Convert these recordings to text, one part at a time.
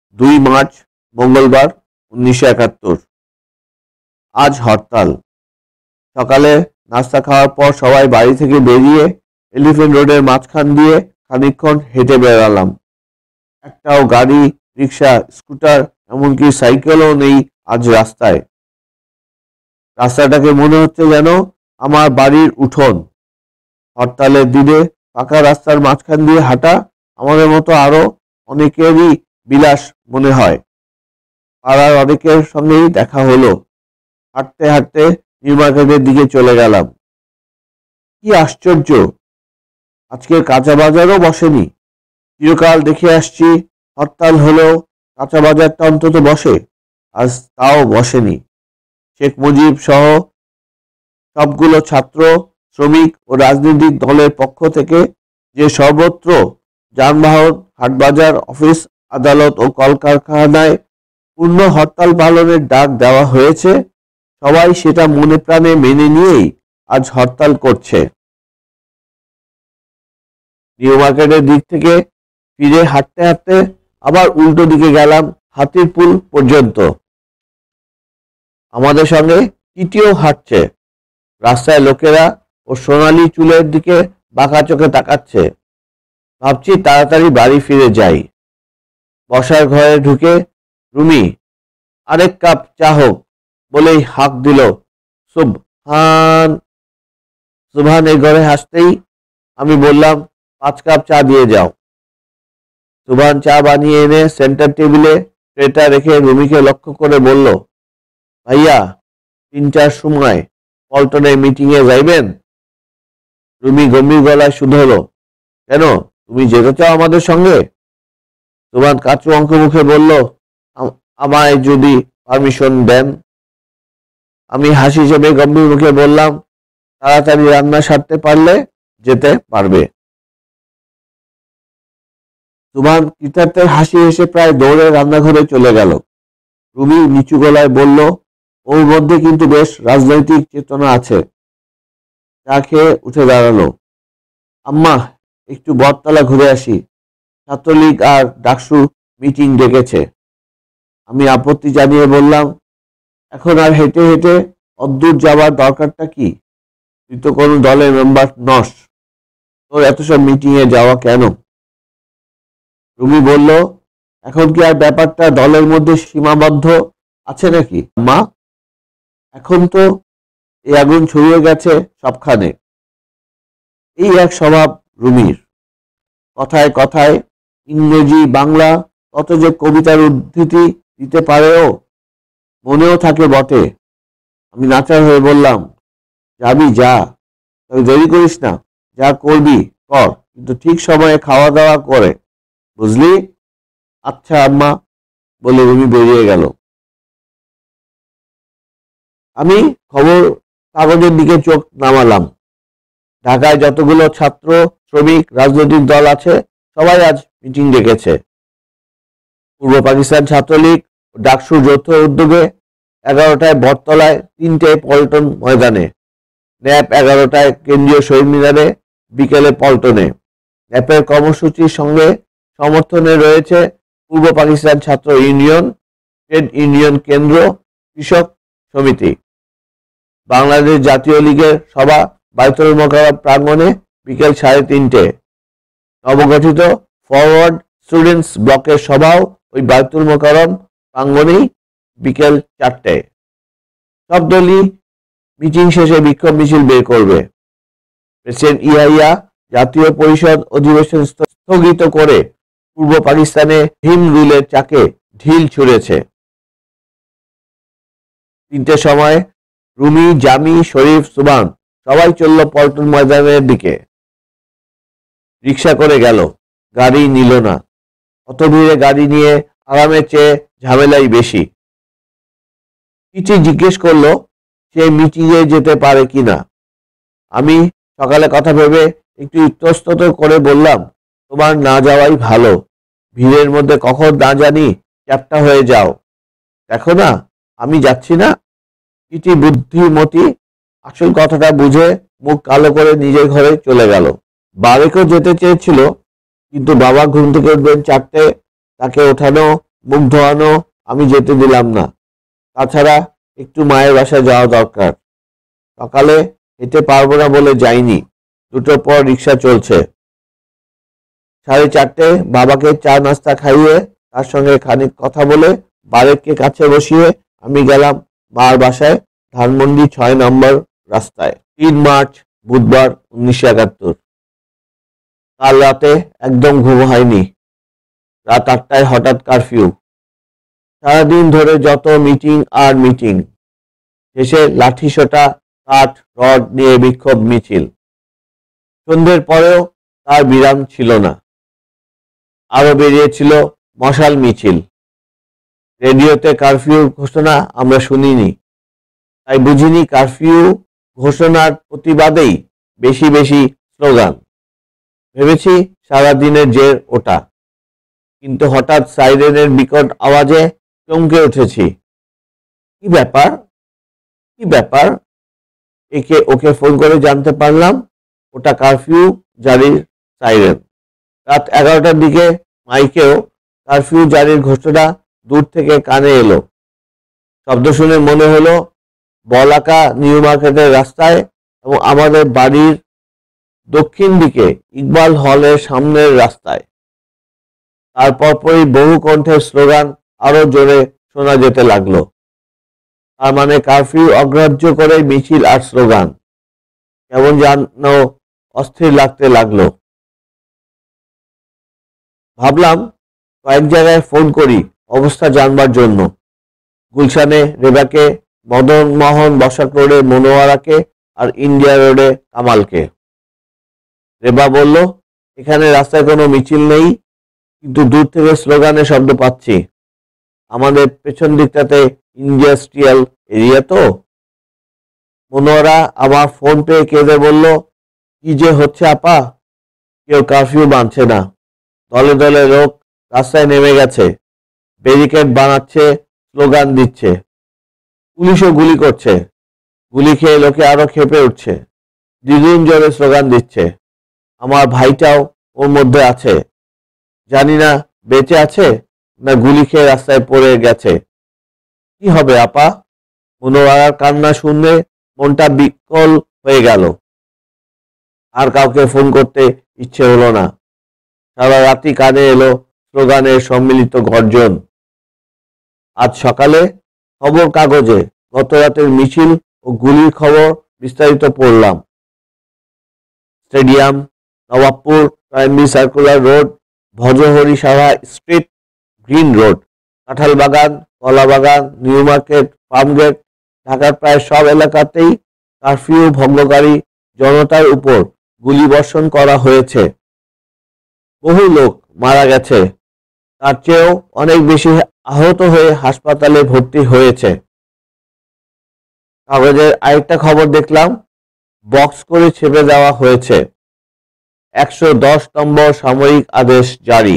2 March মঙ্গলবার 1971। আজ হরতাল। সকালে নাস্তা খাওয়ার পর সবাই বাড়ি থেকে বেরিয়ে এলিফ্যান্ট রোডের মাঝখান দিয়ে খানিকক্ষণ হেঁটে বেড়ালাম। একটাও গাড়ি, রিক্সা, স্কুটার, এমনকি সাইকেলও নেই আজ রাস্তায়। রাস্তাটাকে মনে হচ্ছে যেন আমার বাড়ির উঠোন। হরতালের দিনে পাকা রাস্তার মাঝখান দিয়ে হাঁটা আমাদের মতো আরো অনেকেরই বিলাস মনে হয়। পাড়ার অনেকের সঙ্গেই দেখা হলো। হাঁটতে হাঁটতে নিউ মার্কেটের দিকে চলে গেলাম। কি আশ্চর্য, আজকের কাঁচা বাজারও বসেনি। চিরকাল দেখে আসছি হরতাল হলেও কাঁচা বাজারটা অন্তত বসে, আজ তাও বসেনি। শেখ মুজিব সহ সবগুলো ছাত্র, শ্রমিক ও রাজনৈতিক দলের পক্ষ থেকে যে সর্বত্র যানবাহন, হাটবাজার, অফিস, আদালত ও কলকারখানায় পূর্ণ হরতাল পালনের ডাক দেওয়া হয়েছে, সবাই সেটা মনে প্রাণে মেনে নিয়েই আজ হরতাল করছে। নিউ মার্কেটের দিক থেকে ফিরে হাঁটতে হাঁটতে আবার উল্টো দিকে গেলাম হাতিরপুল পর্যন্ত। আমাদের সঙ্গে টিটিও হাঁটছে। রাস্তায় লোকেরা ও সোনালি চুলের দিকে বাঁকা চোখে তাকাচ্ছে। ভাবছি তাড়াতাড়ি বাড়ি ফিরে যাই। বসার ঘরে ঢুকে রুমি আরেক কাপ চা হোক বলেই হাঁক দিল, সুবহান। সুবহান এই ঘরে হাসতেই আমি বললাম, 5 কাপ চা দিয়ে যাও। সুবহান চা বানিয়ে এনে সেন্টার টেবিলে ট্রেটা রেখে রুমিকে লক্ষ্য করে বলল, ভাইয়া 3টার সময় পল্টনের মিটিংয়ে যাইবেন? রুমি গম্ভীর গলায় শুধোলো, কেন, তুমি যেতে চাও আমাদের সঙ্গে? সুবহান কাচু অঙ্ক মুখে বলল, আমায় যদি পারমিশন দেন। আমি হাসি চেপে গম্ভীর মুখে বললাম, তাড়াতাড়ি রান্না সারতে পারলে যেতে পারবে। সুবহান কৃতার্থের হাসি হেসে প্রায় দৌড়ে রান্নাঘরে চলে গেল। রুমি নিচু গলায় বলল, ওর মধ্যে কিন্তু বেশ রাজনৈতিক চেতনা আছে। চা খেয়ে উঠে দাঁড়ালো। আম্মা, একটু বটতলা ঘুরে আসি, ছাত্রলীগ আর ডাকসু মিটিং ডেকেছে। আমি আপত্তি জানিয়ে বললাম, এখন আর হেঁটে হেঁটে অদ্দূর যাবার দরকারটা কি? তুই তো কোনো দলের মেম্বার নস, তোর এত সব মিটিংয়ে যাওয়া কেন? রুমি বলল, এখন কি আর ব্যাপারটা দলের মধ্যে সীমাবদ্ধ আছে নাকি মা? এখন তো এই আগুন ছড়িয়ে গেছে সবখানে। এই এক স্বভাব রুমির। কথায় কথায় ইংরেজি, বাংলা, কত যে কবিতার উদ্ধৃতি দিতে পারেও, মনেও থাকে বটে। আমি নাচার হয়ে বললাম, যাবি যা, তবে দেরি করিস না, যা করবি কর, কিন্তু ঠিক সময়ে খাওয়া দাওয়া করে, বুঝলি? আচ্ছা আম্মা, বলে রুমি বেরিয়ে গেল। আমি খবর কাগজের দিকে চোখ নামালাম। ঢাকায় যতগুলো ছাত্র, শ্রমিক, রাজনৈতিক দল আছে সবাই আজ মিটিং ডেকেছে। পূর্ব পাকিস্তান ছাত্রলীগ ও ডাকসুর যৌথ উদ্যোগে 11টায় বটতলায়, 3টায় পল্টন ময়দানে, ন্যাপ 11টায় কেন্দ্রীয় শহীদ মিনারে, বিকেলে পল্টনে। ন্যাপের কর্মসূচির সঙ্গে সমর্থনে রয়েছে পূর্ব পাকিস্তান ছাত্র ইউনিয়ন, ট্রেড ইউনিয়ন কেন্দ্র, কৃষক সমিতি। বাংলাদেশ জাতীয় লীগের সভা বায়তুল মোকাররম প্রাঙ্গণে বিকেল 3:30। নবগঠিত ফরওয়ার্ড স্টুডেন্টস ব্লকের সভাও ওই বায়তুল মোকাররম প্রাঙ্গণেই বিকেল 4টায়। সব দলই মিটিং শেষে বিক্ষোভ মিছিল বের করবে। প্রেসিডেন্ট ইয়াহিয়া জাতীয় পরিষদ অধিবেশন স্থগিত করে পূর্ব পাকিস্তানে হিম রুলের চাকে ঢিল ছুঁড়েছে। 3টের সময় রুমি, জামি, শরীফ, সুবহান সবাই চলল পল্টন ময়দানের দিকে। রিক্সা করে গেল, গাড়ি নিল না। অত ভিড়ে গাড়ি নিয়ে আরামের চেয়ে ঝামেলাই বেশি। কিছু জিজ্ঞেস করলো সে মিটিংয়ে যেতে পারে কিনা। আমি সকালে কথা ভেবে একটু ইতস্তত করে বললাম, তোমার না যাওয়াই ভালো, ভিড়ের মধ্যে কখন না জানি চ্যাপ্টা হয়ে যাও। দেখো না আমি যাচ্ছি না। কিছু বুদ্ধিমতী আসল কথাটা বুঝে মুখ কালো করে নিজের ঘরে চলে গেল। বারেকও যেতে চেয়েছিল, কিন্তু বাবা ঘুম থেকে উঠবেন 4টে, তাকে ওঠানো মুখ ধোয়ানো আমি যেতে দিলাম না। তাছাড়া একটু মায়ের বাসায় যাওয়া দরকার। সকালে হেঁটে পারবো না বলে যাইনি। 2টোর পর রিক্সা চলছে। 4:30 বাবাকে চা নাস্তা খাইয়ে তার সঙ্গে খানিক কথা বলে বারেককে কাছে বসিয়ে আমি গেলাম মার বাসায়, ধানমন্ডি 6 নম্বর রাস্তায়। 3 মার্চ বুধবার 1971। কাল রাতে একদম ঘুম হয়নি। রাত 8টায় হঠাৎ কারফিউ। সারাদিন ধরে যত মিটিং আর মিটিং, শেষে লাঠিসোঁটা কাঠ রড নিয়ে বিক্ষোভ মিছিল। সন্ধ্যের পরেও তার বিরাম ছিল না। আরো বেরিয়েছিল মশাল মিছিল। রেডিওতে কারফিউর ঘোষণা আমরা শুনিনি, তাই বুঝিনি কারফিউ ঘোষণার প্রতিবাদেই বেশি বেশি স্লোগান। ভেবেছি সারাদিনের জের ওটা, কিন্তু হঠাৎ সাইরেনের বিকট আওয়াজে চমকে উঠেছি। কি ব্যাপার কি ব্যাপার? ওকে ফোন করে জানতে পারলাম ওটা কারফিউ জারির সাইরেন। রাত 11টার দিকে মাইকেও কারফিউ জারির ঘোষণা দূর থেকে কানে এলো। শব্দ শুনে মনে হলো বলাকা নিউ মার্কেটের রাস্তায় এবং আমাদের বাড়ির দক্ষিণ দিকে ইকবাল হলের সামনের রাস্তায়। তারপর পরই বহু কণ্ঠের স্লোগান আরো জোরে শোনা যেতে লাগলো। তার মানে কারফিউ অগ্রাহ্য করে মিছিল আর স্লোগান। কেমন যেন অস্থির লাগতে লাগলো। ভাবলাম কয়েক জায়গায় ফোন করি অবস্থা জানবার জন্য। গুলশানে রেবাকে, মদন মোহন বসাক রোডে মনোয়ারাকে আর ইন্ডিয়া রোডে কামালকে। রেবা বলল, এখানে রাস্তায় কোনো মিছিল নেই, কিন্তু দূর থেকে স্লোগানের শব্দ পাচ্ছি। আমাদের পেছন দিকটাতে ইন্ডাস্ট্রিয়াল এরিয়া তো। মনোয়ারা আমার ফোন পেয়ে কেঁদে বলল, কি যে হচ্ছে আপা, কেউ কারফিউ মানছে না। দলে দলে লোক রাস্তায় নেমে গেছে, ব্যারিকেড বানাচ্ছে, স্লোগান দিচ্ছে। পুলিশও গুলি করছে। গুলি খেয়ে লোকে আরো ক্ষেপে উঠছে, দ্বিগুণ জোরে স্লোগান দিচ্ছে। আমার ভাইটাও ওর মধ্যে আছে। জানি না বেঁচে আছে না গুলি খেয়ে রাস্তায় পড়ে গেছে। কি হবে আপা? মনোয়ারার কান্না শুনলে মনটা বিকল হয়ে গেল। আর কাউকে ফোন করতে ইচ্ছে হলো না। সারা রাতি কানে এলো স্লোগানের সম্মিলিত গর্জন। আজ সকালে খবর কাগজে গত রাতের মিছিল ও গুলির খবর বিস্তারিত পড়লাম। Stadium, Nawabpur, primary circular road, Bhajahari Saha street, green road, Kanthalbagan, Kalabagan, new market, Farmgate, ঢাকার প্রায় সব এলাকাতেই কারফিউ ভঙ্গকারী জনতার উপর গুলিবর্ষণ করা হয়েছে। বহু লোক মারা গেছে, তার চেয়েও অনেক বেশি আহত হয়ে হাসপাতালে ভর্তি হয়েছে। কাগজের আরেকটা খবর দেখলাম, বক্স করে ছেপে দেওয়া হয়েছে। 110 নম্বর সামরিক আদেশ জারি।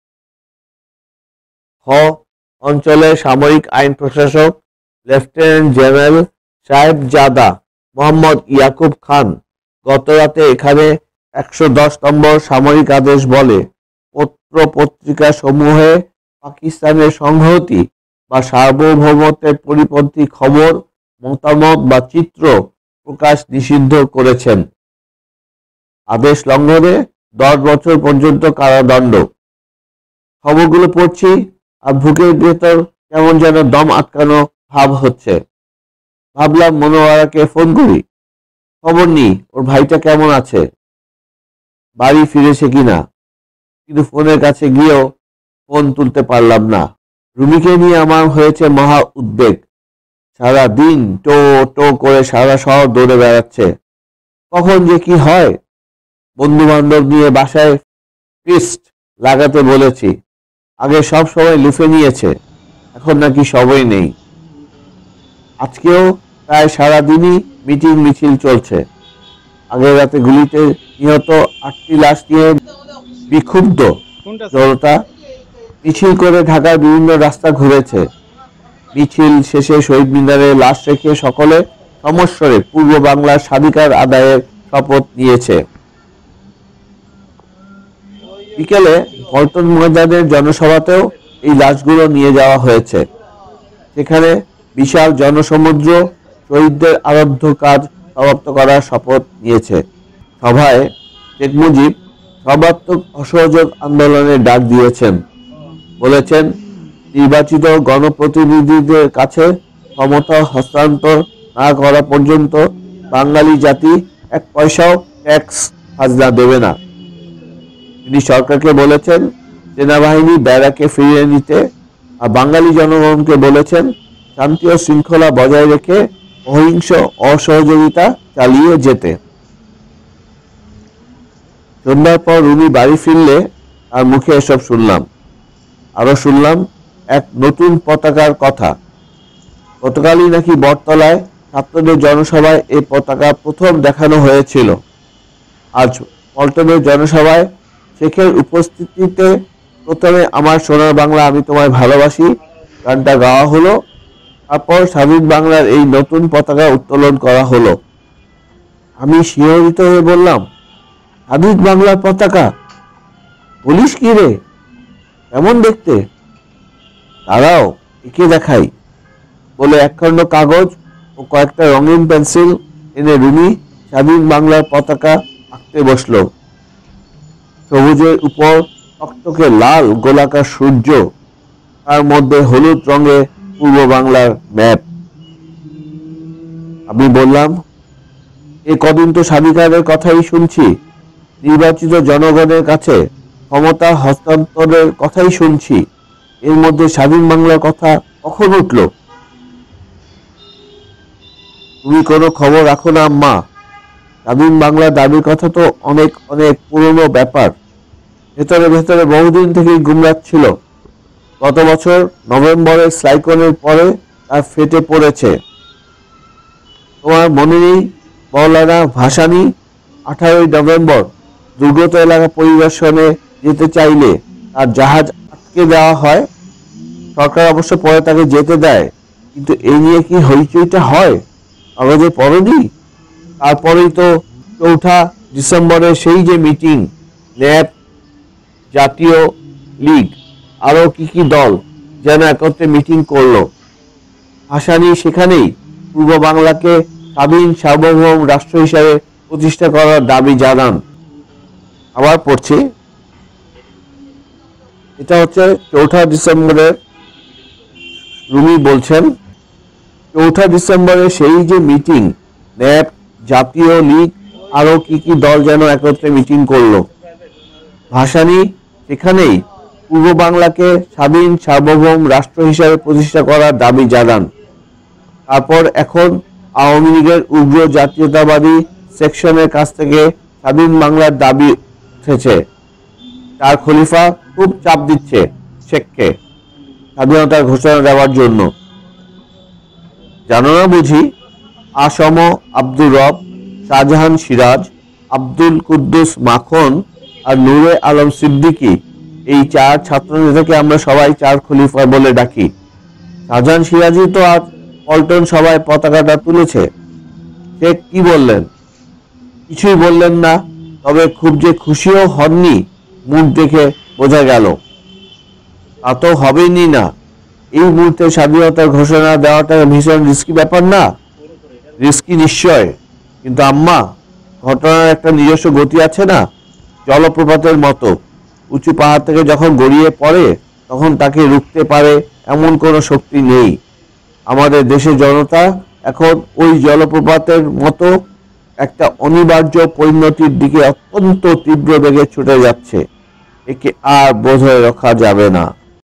অঞ্চলের সামরিক আইন প্রশাসক লেফটেন্যান্ট জেনারেল সাহেবজাদা মোহাম্মদ ইয়াকুব খান গতরাতে এখানে 110 নম্বর সামরিক আদেশ বলে পত্র পত্রিকা সমূহে পাকিস্তানের সংহতি বা সার্বভৌমত্বের পরিপন্থী খবর, মতামত বা চিত্র প্রকাশ নিষিদ্ধ করেছেন। আদেশ লঙ্ঘনে 10 বছর পর্যন্ত কারাদণ্ড। খবরগুলো পড়ছি আর বুকের ভেতর কেমন যেন দম আটকানো ভাব হচ্ছে। ভাবলাম মনোয়ারাকে ফোন করি, খবর নি ওর ভাইটা কেমন আছে, বাড়ি ফিরেছে কিনা। কিন্তু ফোনের কাছে গিয়েও ফোন তুলতে পারলাম না। রুমিকে নিয়ে আমার হয়েছে মহা উদ্বেগ। সারা দিন টো টো করে সারা শহর দৌড়ে বেড়াচ্ছে। কখন যে কি হয়। বন্ধু বান্ধব নিয়ে বাসায় ফিস্ট লাগাতে বলেছি। আগে সব সময় লুফে নিয়েছে, এখন নাকি সবই নেই। আজকেও প্রায় সারাদিনই মিটিং মিছিল চলছে। আগের রাতে গুলিতে নিহত 8টি লাশ নিয়ে বিক্ষুব্ধ জনতা মিছিল করে ঢাকার বিভিন্ন রাস্তা ঘুরেছে। মিছিল শেষে শহীদ মিনারে লাশ রেখে সকলে সমস্বরে পূর্ব বাংলার স্বাধিকার আদায়ের শপথ নিয়েছে। বিকেলে পল্টন ময়দানের জনসভাতেও এই লাশগুলো নিয়ে যাওয়া হয়েছে। সেখানে বিশাল জনসমুদ্র শহীদদের আরাধ্য কাজ সমাপ্ত করার শপথ নিয়েছে। সভায় শেখ মুজিব সর্বাত্মক অসহযোগ আন্দোলনের ডাক দিয়েছেন। বলেছেন, নির্বাচিত গণপ্রতিনিধিদের কাছে ক্ষমতা হস্তান্তর না করা পর্যন্ত বাঙালি জাতি এক পয়সাও ট্যাক্স খাজনা দেবে না। তিনি সরকারকে বলেছেন সেনাবাহিনী ব্যারাকে ফিরিয়ে নিতে, আর বাঙালি জনগণকে বলেছেন শান্তি ও শৃঙ্খলা বজায় রেখে অহিংস অসহযোগিতা চালিয়ে যেতে। সন্ধ্যার পর রুমি বাড়ি ফিরলে তার মুখে এসব শুনলাম। আরো শুনলাম এক নতুন পতাকার কথা। গতকালই নাকি বটতলায় ছাত্রদের জনসভায় এই পতাকা প্রথম দেখানো হয়েছিল। আজ পল্টনের জনসভায় শেখের উপস্থিতিতে প্রথমে আমার সোনার বাংলা আমি তোমায় ভালোবাসি গানটা গাওয়া হলো। তারপর স্বাধীন বাংলার এই নতুন পতাকা উত্তোলন করা হলো। আমি শিহরিত হয়ে বললাম, স্বাধীন বাংলার পতাকা? বলিস কি রে, কেমন দেখতে? দাঁড়াও এঁকে দেখাই বলে একখণ্ড কাগজ ও কয়েকটা রঙিন পেন্সিল এনে রুমি স্বাধীন বাংলার পতাকা আঁকতে বসলো। সবুজের উপর টকটকে লাল গোলাকার সূর্য, তার মধ্যে হলুদ রঙে পূর্ব বাংলার ম্যাপ। আমি বললাম, এ কদিন তো স্বাধিকারের কথাই শুনছি, নির্বাচিত জনগণের কাছে ক্ষমতা হস্তান্তরের কথাই শুনছি, এর মধ্যে স্বাধীন বাংলার কথা কখন উঠল? তুমি কোনো খবর রাখো না আম্মা? স্বাধীন বাংলার দাবির কথা তো অনেক অনেক পুরনো ব্যাপার, ভেতরে ভেতরে বহুদিন থেকেই গুমরাচ্ছিল। গত বছর নভেম্বরের সাইক্লোনের পরে তা ফেটে পড়েছে। তোমার মনে নেই মৌলানা ভাসানী 18ই নভেম্বর দুর্গত এলাকা পরিদর্শনে যেতে চাইলে তার জাহাজ আটকে দেওয়া হয়। সরকার অবশ্য পরে তাকে যেতে দেয়, কিন্তু এই নিয়ে কি হইচইটা হয় কাগজে পড়নি? তারপরেই তো 4 ডিসেম্বরে সেই যে মিটিং, ন্যাপ, জাতীয় লীগ, আরো কি কি দল যেন একত্রে মিটিং করলো। ভাসানী সেখানেই পূর্ব বাংলাকে স্বাধীন সার্বভৌম রাষ্ট্র হিসাবে প্রতিষ্ঠা করার দাবি জানান। আবার পড়ছি, এটা হচ্ছে 4 ডিসেম্বরের। রুমি বলছেন, 4 ডিসেম্বরে সেই যে মিটিং, ন্যাপ, জাতীয় লীগ, আরো কি কি দল যেন একত্রে মিটিং করলো। ভাসানী সেখানেই পূর্ব বাংলাকে স্বাধীন সার্বভৌম রাষ্ট্র হিসাবে প্রতিষ্ঠা করার দাবি জানান। তারপর এখন আওয়ামী লীগের উগ্র জাতীয়তাবাদী সেকশনের কাছ থেকে স্বাধীন বাংলার দাবি উঠেছে। তার খলিফা খুব চাপ দিচ্ছে শেখকে স্বাধীনতার ঘোষণা দেওয়ার জন্য। জানো না বুঝি? আসম আব্দুর রব, শাহজাহান সিরাজ, আব্দুল কুদ্দুস মাখন আর নূরে আলম সিদ্দিকী, এই 4 ছাত্র নেতাকে আমরা সবাই 4 খলিফা বলে ডাকি। শাহজাহান সিরাজই তো আজ পল্টন সভায় পতাকাটা তুলেছে। শেখ কি বললেন? কিছুই বললেন না, তবে খুব যে খুশিও হননি মুখ দেখে বোঝা গেল। তা তো হবেই না, এই মুহূর্তে স্বাধীনতার ঘোষণা দেওয়াটা ভীষণ রিস্কি ব্যাপার না? রিস্কি নিশ্চয়, কিন্তু আম্মা, ঘটনার একটা নিজস্ব গতি আছে না, জলপ্রপাতের মতো। উঁচু পাহাড় থেকে যখন গড়িয়ে পড়ে তখন তাকে রুখতে পারে এমন কোনো শক্তি নেই। আমাদের দেশের জনতা এখন ওই জলপ্রপাতের মতো একটা অনিবার্য পরিণতির দিকে অত্যন্ত তীব্র বেগে ছুটে যাচ্ছে। একে আর বোধহয় রক্ষা যাবে না।